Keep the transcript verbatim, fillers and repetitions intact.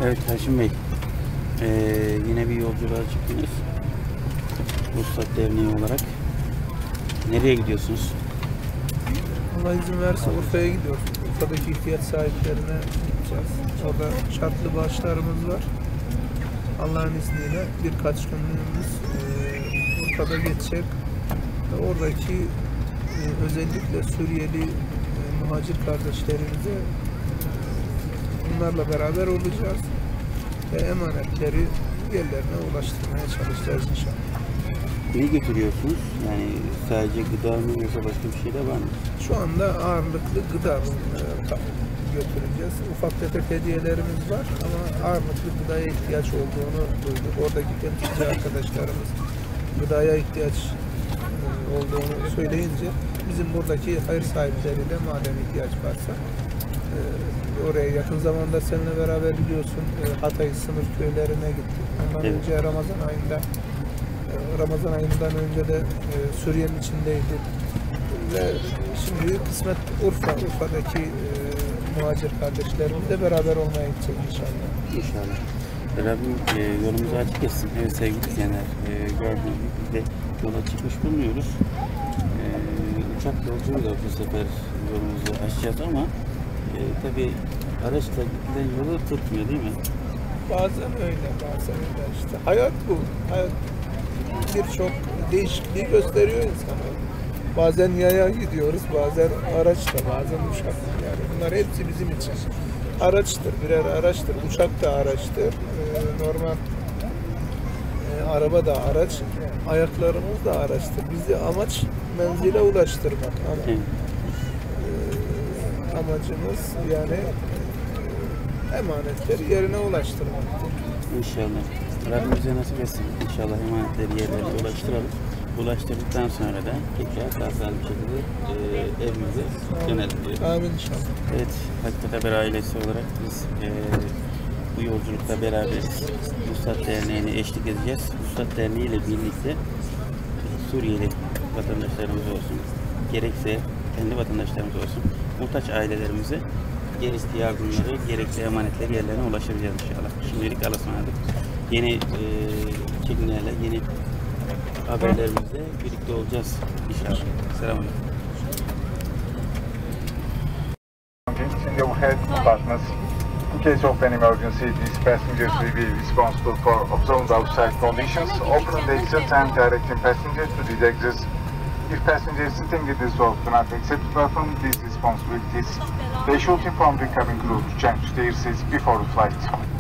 Evet Haşim Bey, ee, yine bir yolculuğa çıktınız. Vuslat Derneği olarak. Nereye gidiyorsunuz? Allah izin verirse Urfa'ya gidiyoruz. Urfa'daki ihtiyaç sahiplerine gideceğiz. Orada şartlı bağışlarımız var. Allah'ın izniyle birkaç günlüğümüz e, Urfa'da geçecek. Ve oradaki e, özellikle Suriyeli e, muhacir kardeşlerimize e, bunlarla beraber olacağız. Ve emanetleri yerlerine ulaştırmaya çalışacağız inşallah. Ne götürüyorsunuz? Yani sadece gıda mı yoksa başka bir şey de var mı? Şu anda ağırlıklı gıda e, götüreceğiz. Ufak tefek hediyelerimiz var ama ağırlıklı gıdaya ihtiyaç olduğunu duyduk. Oradaki temsilci arkadaşlarımız gıdaya ihtiyaç e, olduğunu söyleyince bizim buradaki hayır sahipleri de madem ihtiyaç varsa e, oraya yakın zamanda seninle beraber biliyorsun e, Hatay sınır köylerine gittik. Ondan Evet. önce Ramazan ayında Ramazan ayından önce de e, Suriye'nin içindeydik ve şimdi kısmet Urfa, Urfa'daki e, muhacir kardeşlerimizle beraber olmaya gidecek inşallah. İnşallah. Rabbim e, yolumuzu açık etsin. Evet sevgili izleyenler, e, gördüğünüz gibi biz de yola çıkmış bulunuyoruz. E, uçak yolculuğuyla bu sefer yolumuzu açacağız ama e, tabii araçla gidilen yolu tutmuyor değil mi? Bazen öyle, bazen öyle işte. Hayat bu. Hayat birçok değişikliği gösteriyor insana. Bazen yaya gidiyoruz, bazen araçla, bazen uçakla. Yani bunlar hepsi bizim için araçtır, birer araçtır. Uçak da araçtır, ee, normal e, araba da araç, ayaklarımız da araçtır. Bizi amaç menzile ulaştırmak. Ama, e, amacımız yani e, emanetleri yerine ulaştırmaktır. İnşallah. Rabbim bize nasip etsin. İnşallah emanetleri yerlerine ulaştıralım. Ulaştırdıktan sonra da tekrar sağ salim bir şekilde e, evimize dönelim diyoruz. Amin inşallah. Evet, Hakikat Haber ailesi olarak biz e, bu yolculukta beraberiz. Vuslat Derneği'ne eşlik edeceğiz. Vuslat Derneği ile birlikte Suriyeli vatandaşlarımız olsun, gerekse kendi vatandaşlarımız olsun, muhtaç ailelerimize gerekli yardımları, gerekli emanetleri yerlerine ulaştıracağız inşallah. Şimdilik Allah'a ısmarladık. Yeni e, çekimlerle, yeni haberlerimizle birlikte olacağız inşallah. Selamünaleyküm. In your head partners. In case of an emergency, these passengers will be responsible for observing outside conditions, opening the exit and directing passengers to the exits. If passengers sitting in this door do not accept to perform these responsibilities, they should inform the cabin crew to change their seats before the flight.